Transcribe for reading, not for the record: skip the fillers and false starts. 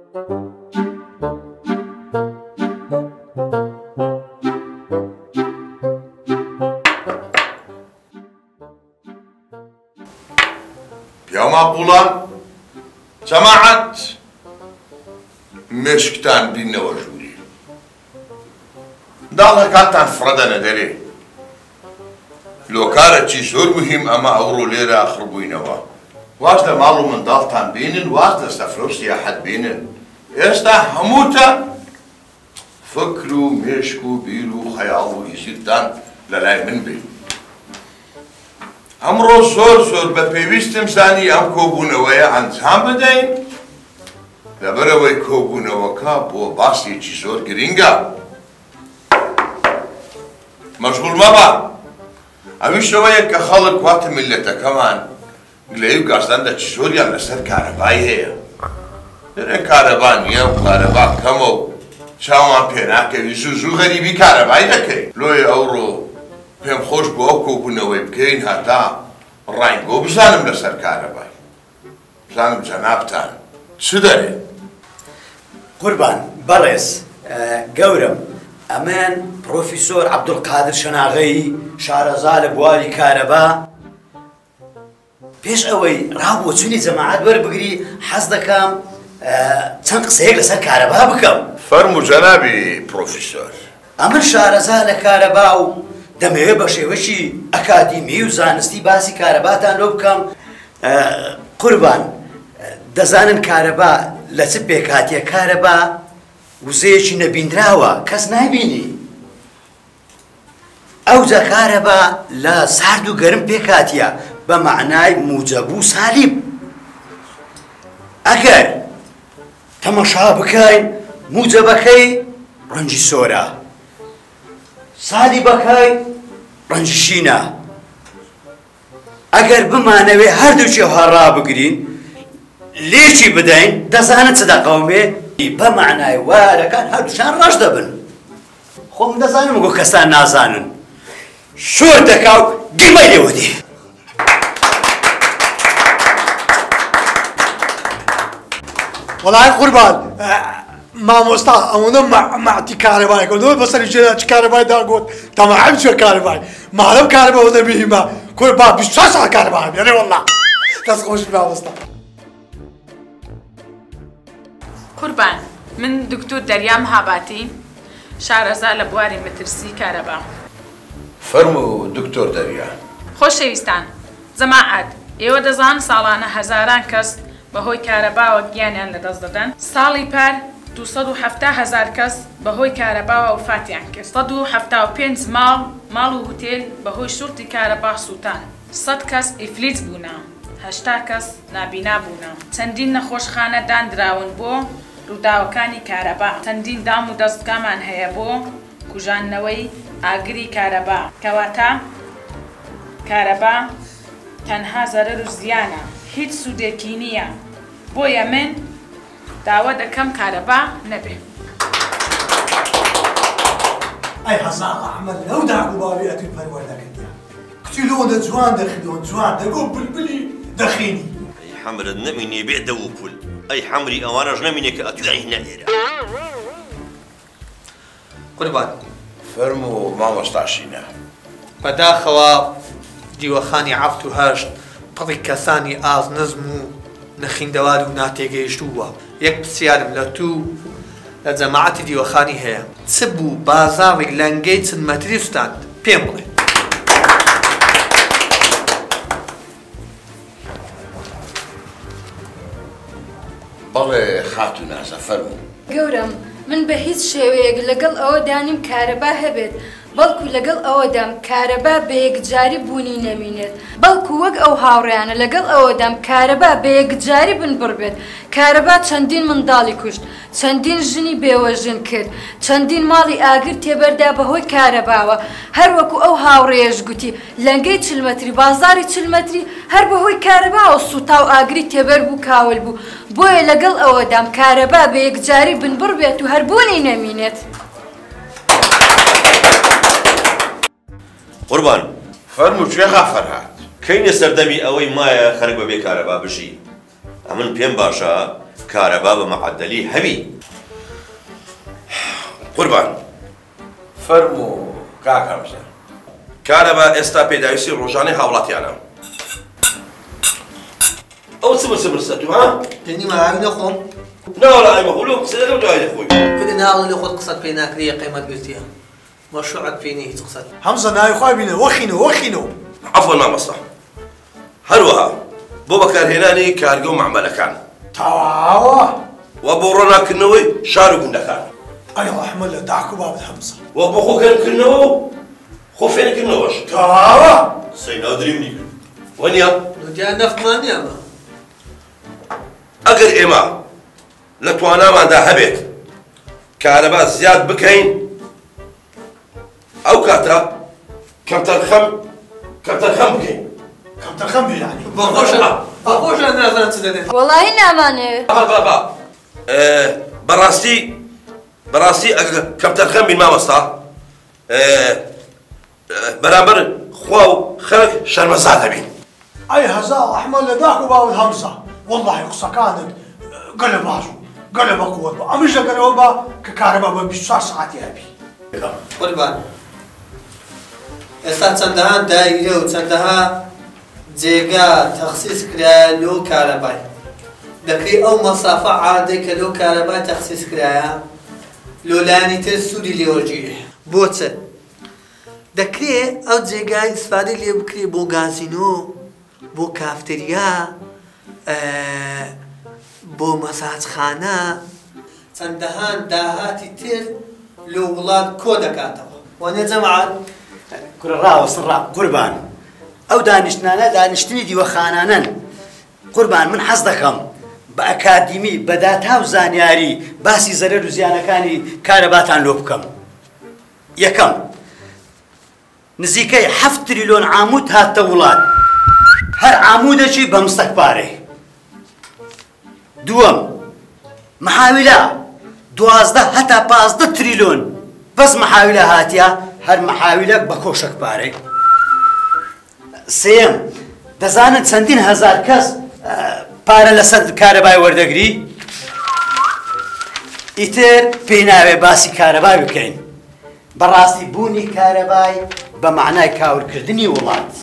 يا معقولة جماعة مشكتان بينا وجودي دالها كانتان فردنا دري لو كانت شي زور مهم اما اورو ليرة اخربوينوا واجد مالو من دالتان بينن واجد سفروسي احد بينن استا هموتا فكرو مشكو بيرو خيالو يسيرتان للاي من بي امرو زور بپیوستم زانی ام کوبونوی انجام بدهیم لبروی کوبونوکا بو باسی چی زور گرینگا مشغول مابا امیش روی که خالق وقت ملتا کمان گلیو گازدن دا چی زور یم لسر کاربایی هیا در کاربا نیم کاربا کمو چاوان پینا که ویسو زو غریبی کاربایی نکی لوی اورو پیم خوش بو کوبونوی بکین حتا راینگو بزنم لسر کاربایی بزنم جنابتان چه داری؟ قربان برس گورم امان پروفیسور عبدالقادر شناغی شارەزا لە بواری کارەبا پێش ئەوەی ڕابۆچوونی جەماعەت وەربگری حەز دەکەم چەند قسەیەک لەسەر کارەبا بکەم. فەرموو جەنابی پرۆفیسۆر. ئەمن شارەزا لە کارەبا و دەمەوێت بە شێوەشی ئەکادیمی و زانستی باسی کارەباتان لۆ بکەم. قوربان دەزانن کارەبا لە چ پێکهاتیە کارەبا وزەیەکی نەبینراوە کەس نابینی. ئەوجا کارەبا لە سارد و گەرم پێکهاتیە بە معنای موجەب و سالیب. ئەگەر تەمەشا بکەین موجەبەکەی ڕەنجی سۆرە، سالیبەکەی ڕەنجی شینە. ئەگەر بمانەوێ هەردووچی هەڕابگرین لێکی بدەین دەزانن چ دەقەومێ بە معنای وارەکان هەردووشان ڕەش دەبن. خۆم دەزانم وەکو کەسان نازانن شۆر دەکا و گرمەی لێوە دێ. وەڵای قوربان مامۆستا ئەوەنە مەعتی کارەبای کردەوە بەسەری جێدا چ کارەبای داگوت تەماحیم چوە کارەبای ماڵەم کارەبەوە دەبیهیمە قوربان 24 ساڵ کارەبای بێنێ وەڵا دەست خۆش مامۆستا. قوربان من دکتۆر دەریام هاباتی شارەزا لە بواری مەترسی کارەبا. فەرموو دکتۆر دەریا. خۆشەویستان جەماعەت ئێوە دەزانن ساڵانە هەزاران کەس بەهۆی کارەباوە گیانیان لەدەست دەدەن. ساڵی پار 270,000 کەس بەهۆی کارەباوە وفاتیان کرد. 175 ماڵ و هوتێل بەهۆی شورتی کارەبا سووتان. 100 کەس ئیفلیت بوونە. 80 کەس نابینا بوونە. چەندین نەخۆشخانە دانراون بۆ ڕووداوەکانی کارەبا. چەندین دام و دەستگامان هەیە بۆ کوژانەوەی ئاگری کارەبا. کەواتە کارەبا تەنها زەرەر و زیانە، هیچ سوودێکی نییە. بۆیە من داوا دەکەم کارەبا نەبێ. ئەی حەسان ئەحمەد لەو داگوڵاوی ئەتوی پەروەردەکردیە کچی لۆدە جوان دەخیدەوە جوان دەگۆ بلبلی دەخینی. ئەی حەمرت نەمینێ بێدە و پول ئەی حەمری ئەوانەش نەمینێ کە ئەتوی نەئێرە. قوربان فەرموو مامۆستاشینە. بەداخەوە دیوەخانی 78 پڕی کەسانی ئاز نەزم و نەخیندەوار و ناتێگەیشتووە. یەک پرسیارم لە تو لە جەماعەتی دیوەخانی هەیە چ بوو بازاڕی لەنگەی چەند مەتری وستاند پێم بڵێ. بەڵێ خاتوونازە فەرموو. گەورم من بە هیچ شێوەیەک لەگەڵ ئەوە دانیم کارەبا هەبێت بەڵکو لەگەڵ ئەوەدام کارەبا بە یەکجاری بوونی نەمینێت بەڵکو وەک ئەو هاوڕیانە لەگەڵ ئەوەدام کارەبا بە یەکجاری بنبڕ بێت. کارەبا چەندین منداڵی کوشت، چەندین ژنی بێوەژن کرد، چەندین ماڵی ئاگر تێبەردا بەهۆی کارەباوە. هەر وەکو ئەو هاوڕێیەش گوتی لەنگەی چلمەتری بازاری چلمەتری هەر بەهۆی کارەباوە سوتا و ئاگری تێبەر بوو کاول بوو. بۆیە لەگەڵ ئەوەدام کارەبا بە یەکجاری بنبڕ بێت و هەربوونی نەمینێت. قوربان فەرموو کوێخا فەرهاد. کەینە سەردەمی ئەوەی مایە خەرک بەبێ کارەبا بژی. ئەمن پێم باشە کارەبا بە مەعەدەلی هەبی. قوربان فەرموو کاکەمزە کارەبا ئێستا پێداویستی ڕۆژانەی هاوڵاتیانە. ئەو سبرسە تو ها؟ دنی ماوی نەخۆم ناوەڵا ئەمەخۆلو قسە لەگەڵ دوای دەخۆی. بدە ناوڵ لە خۆت قسەت پێ ناکرێ قیمەت گرتیە مەشروعەت پێ نییە هیچ قسەت. حەمزە ناوی خوا بینە وەخینەوە. عەفوەن مامۆستا. هەروەها بۆ بەکارهێنانی کارگە و معمەلەکان تەواوە و بۆ ڕۆناکردنەوەی شار و گوندەکان. ئەی ڕەحمە لە داک و بابت حەمزە. و بۆ خۆکەرکردنەوە و خۆفێنکردنەوەش. تەواوە سەینا دریم نیکە. وەنیە دیان نەفمان نیامە. ئەگەر ئێمە لە تواناماندا هەبێت کارەبا زیاد بکەین ئەو کاتە کەمتەرخەم بکەین. کەمتەرخەم بیانی. بەخۆشە نازانم چ دەدەن. وەڵاهی نامانەوێت. بەڕاستی ئەگەر کەمتەرخەم بین مامۆستا بەرامبەر خوا و خەڵک شەرمەزار دەبین. ئەی هەزاڵ ئەحمە لە داک و باوت هەمزە وەڵڵاهی قسەکانت گەلە باش و گەلە بەقووەت بە ئەمیش دەگەرەوە بە کە کارەبا بە 24 ساعتی هەبی. قوربان ئێستا چەندەها دایرە و چەندەها جێگا تەخسیس کرایە لۆ کارەبای دەکەی ئەو مەسافە عادەی کە لۆ کارەبای تەخسیس کرایە لۆلانی تر سوودی لێوەرگیرێ. بۆچە؟ دەکرێت ئەو جێگای ئیسفادەی لێ بکرێ بۆ گازینۆ بۆ کافتریا بۆ مەساجخانە چەندەهان داهاتی تر لە وڵات کۆ دەکاتەوە. وانێ جەماعەت کورە ڕاوەسڕا قوربان ئەو دانیشتانە دانیشتنی دیوەخانانەن. قوربان من حەز دەکەم بە ئەکادیمی بە داتا و زانیاری باسی زەرەر و زیانەکانی کارەباتان لۆ بکەم. یەکەم نزیکەی 7 تریلیۆن عامود هاتە وڵات هەر عامودێکی بە مستەکبارێ. دووەم محاویلە 12 هەتا 15 تریلیۆن بەس محاویلە هاتیە هەر محاویلە بە کۆشەکبارێ. سێم دەزانن چەندین هەزار کەس پارە لەسەر کارەبای وەردەگری. ئیتر پێی ناوێ باسی کارەبای بکەین. بەڕاستی بوونی کارەبای بە معنای کاورکردنی وڵات.